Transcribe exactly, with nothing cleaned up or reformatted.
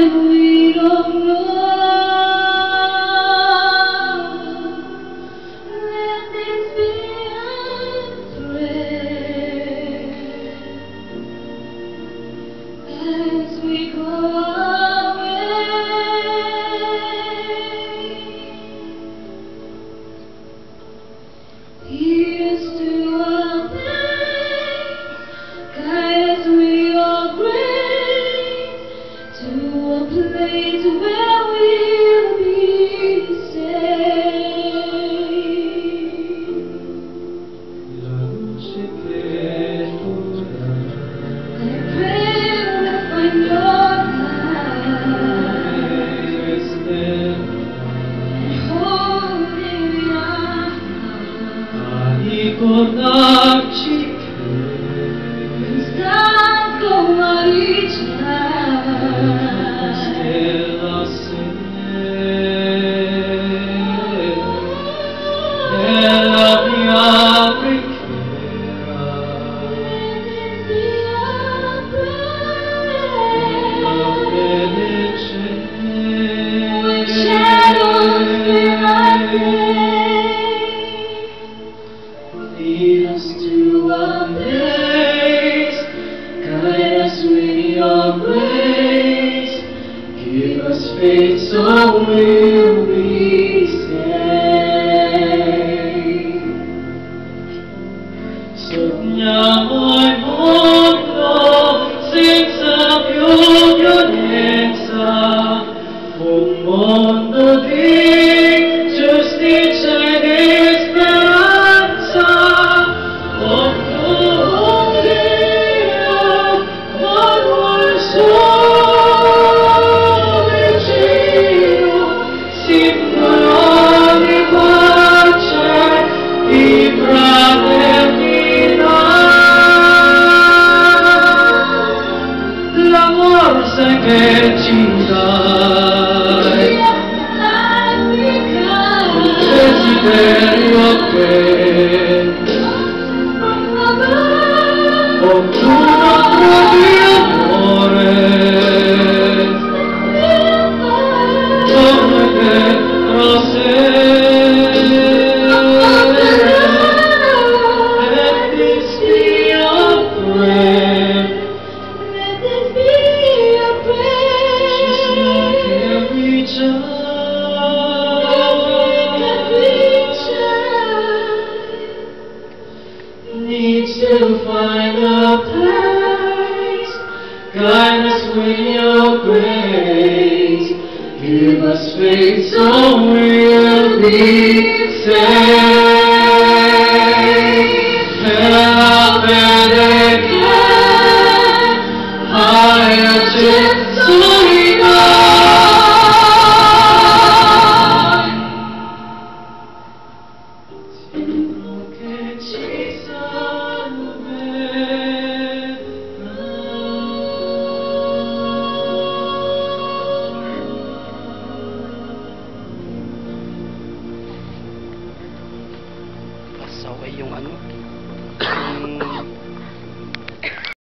Ricordarci che stato mariccia stella sera nella mia preghiera la felice lead us to a place, guide us with your grace, give us faith so we'll be saved. Sogniamo il mondo senza più violenza, un mondo di giustizia e speranza. Oh, oh, Dio, ma vuoi solo vicino, simbolo di pace, di fraternità. L'amore sai che ci dai, il desiderio che oh, tu non trovi amore, come te rosè, let this be your prayer, let this be your prayer, just like every child, needs to find a place, guide us with your grace, give us faith so we'll be saved. Help and again, higher just so we know. Che ci Pas okay yung ano, yung